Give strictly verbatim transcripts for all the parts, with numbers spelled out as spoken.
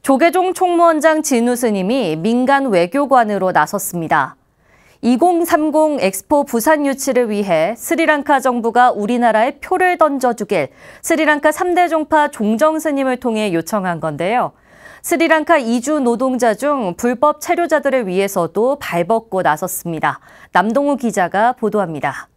조계종 총무원장 진우 스님이 민간 외교관으로 나섰습니다. 이공삼공 엑스포 부산 유치를 위해 스리랑카 정부가 우리나라에 표를 던져주길 스리랑카 삼 대 종파 종정 스님을 통해 요청한 건데요. 스리랑카 이주 노동자 중 불법 체류자들을 위해서도 발벗고 나섰습니다. 남동우 기자가 보도합니다.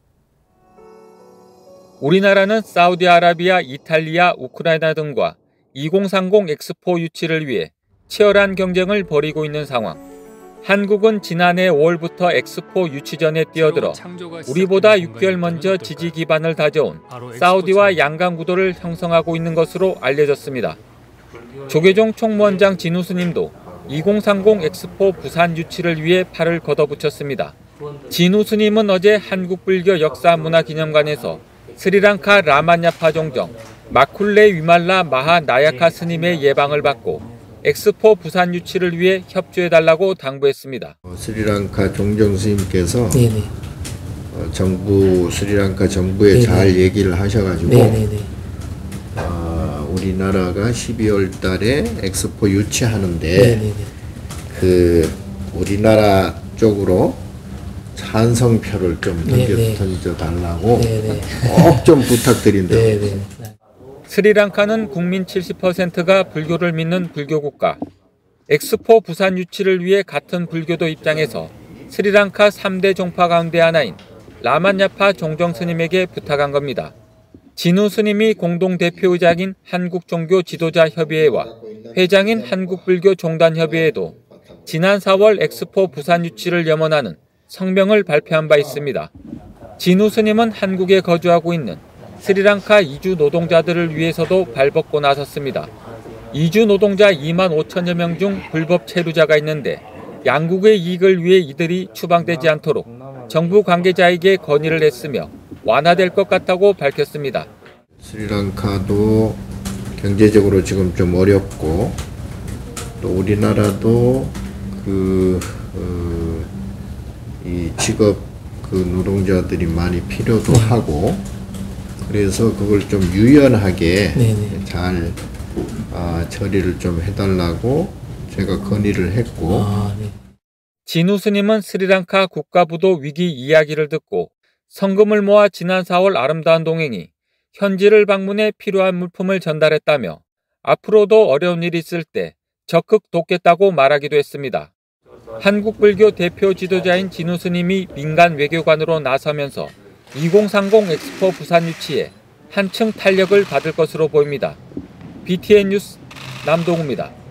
우리나라는 사우디아라비아, 이탈리아, 우크라이나 등과 이공삼공 엑스포 유치를 위해 치열한 경쟁을 벌이고 있는 상황. 한국은 지난해 오월부터 엑스포 유치 전에 뛰어들어 우리보다 육 개월 먼저 지지 기반을 다져온 사우디와 양강 구도를 형성하고 있는 것으로 알려졌습니다. 조계종 총무원장 진우 스님도 이공삼공 엑스포 부산 유치를 위해 팔을 걷어붙였습니다. 진우 스님은 어제 한국불교 역사문화기념관에서 스리랑카 라마냐파 종정 마쿨레 위말라 마하 나야카 스님의 예방을 받고 엑스포 부산 유치를 위해 협조해달라고 당부했습니다. 스리랑카 종정 스님께서 어, 정부 스리랑카 정부에 네네. 잘 얘기를 하셔가지고 어, 우리나라가 십이월 달에 엑스포 유치하는데 네네. 그 우리나라 쪽으로 찬성표를 좀 던져, 던져달라고 꼭 좀 부탁드린다고. 스리랑카는 국민 칠십 퍼센트가 불교를 믿는 불교 국가. 엑스포 부산 유치를 위해 같은 불교도 입장에서 스리랑카 삼 대 종파 가운데 하나인 라마냐파 종정 스님에게 부탁한 겁니다. 진우 스님이 공동대표의장인 한국종교지도자협의회와 회장인 한국불교종단협의회도 지난 사월 엑스포 부산 유치를 염원하는 성명을 발표한 바 있습니다. 진우 스님은 한국에 거주하고 있는 스리랑카 이주 노동자들을 위해서도 발벗고 나섰습니다. 이주 노동자 이만 오천여 명 중 불법 체류자가 있는데 양국의 이익을 위해 이들이 추방되지 않도록 정부 관계자에게 건의를 했으며 완화될 것 같다고 밝혔습니다. 스리랑카도 경제적으로 지금 좀 어렵고 또 우리나라도 그 어, 이 직업 그 노동자들이 많이 필요도 하고 그래서 그걸 좀 유연하게 네네. 잘 아, 처리를 좀 해달라고 제가 건의를 했고 아, 네. 진우 스님은 스리랑카 국가부도 위기 이야기를 듣고 성금을 모아 지난 사월 아름다운 동행이 현지를 방문해 필요한 물품을 전달했다며 앞으로도 어려운 일이 있을 때 적극 돕겠다고 말하기도 했습니다. 한국불교 대표 지도자인 진우 스님이 민간 외교관으로 나서면서 이공삼공 엑스포 부산 유치에 한층 탄력을 받을 것으로 보입니다. 비티엔 뉴스 남동우입니다.